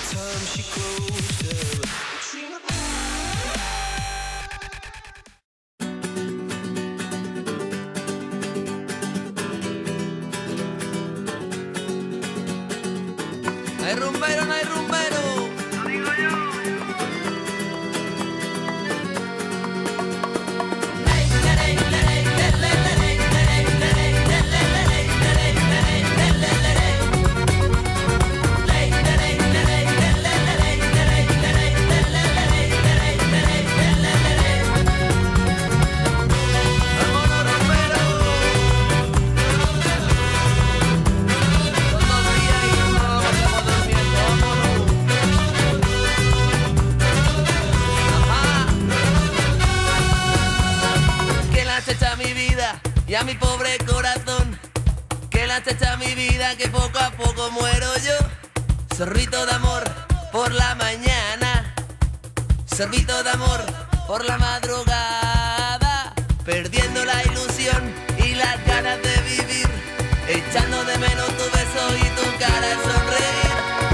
time she closed her. No hay rumbero, no hay rumbero. Lo digo yo. Mi vida y a mi pobre corazón, que la chacha mi vida, que poco a poco muero yo. Sorbito de amor por la mañana, sorbito de amor por la madrugada, perdiendo la ilusión y las ganas de vivir, echando de menos tu beso y tu cara de sonreír.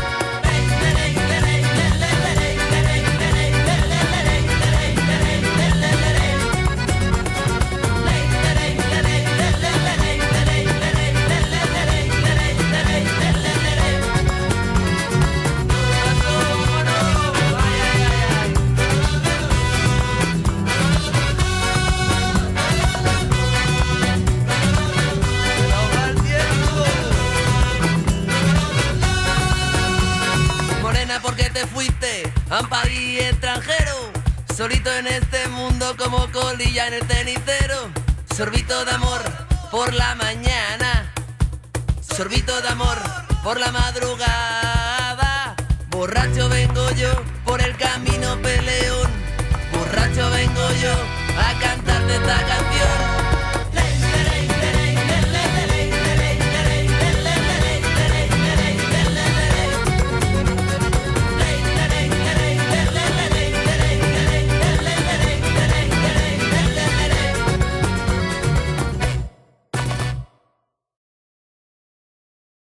Porque te fuiste a un país extranjero, solito en este mundo como colilla en el cenicero. Sorbito de amor por la mañana, sorbito de amor por la madrugada. Borracho vengo yo por el camino peleón, borracho vengo yo a cantarte esta canción.